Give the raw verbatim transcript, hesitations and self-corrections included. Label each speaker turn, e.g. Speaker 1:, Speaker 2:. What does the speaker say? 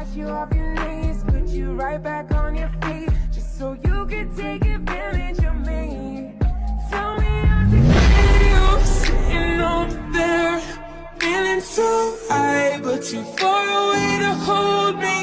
Speaker 1: got you off your knees, put you right back on your feet, just so you could take advantage of me. Tell me how's it feel sitting over there, feeling so high, but too far away to hold me.